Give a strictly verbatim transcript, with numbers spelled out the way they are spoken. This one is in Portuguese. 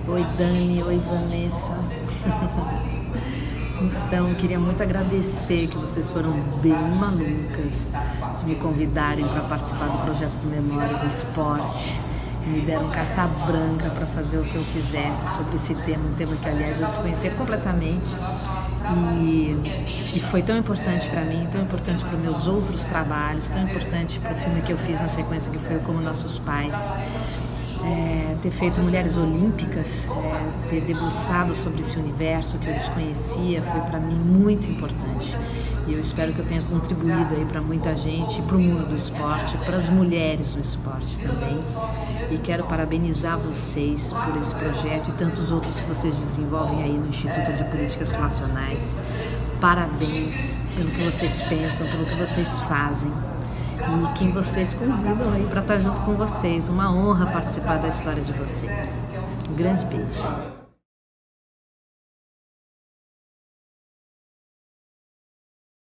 Oi Dani, oi Vanessa. Então, queria muito agradecer que vocês foram bem malucas de me convidarem para participar do projeto de memória do esporte. Me deram carta branca para fazer o que eu quisesse sobre esse tema, um tema que, aliás, eu desconhecia completamente. E, e foi tão importante para mim, tão importante para os meus outros trabalhos, tão importante para o filme que eu fiz na sequência, que foi o Como Nossos Pais. É, ter feito Mulheres Olímpicas, é, ter debruçado sobre esse universo que eu desconhecia, foi para mim muito importante. E eu espero que eu tenha contribuído aí para muita gente, para o mundo do esporte, para as mulheres do esporte também. E quero parabenizar vocês por esse projeto e tantos outros que vocês desenvolvem aí no Instituto de Políticas Relacionais. Parabéns pelo que vocês pensam, pelo que vocês fazem. E quem vocês convidam aí para estar junto com vocês. Uma honra participar da história de vocês. Um grande beijo.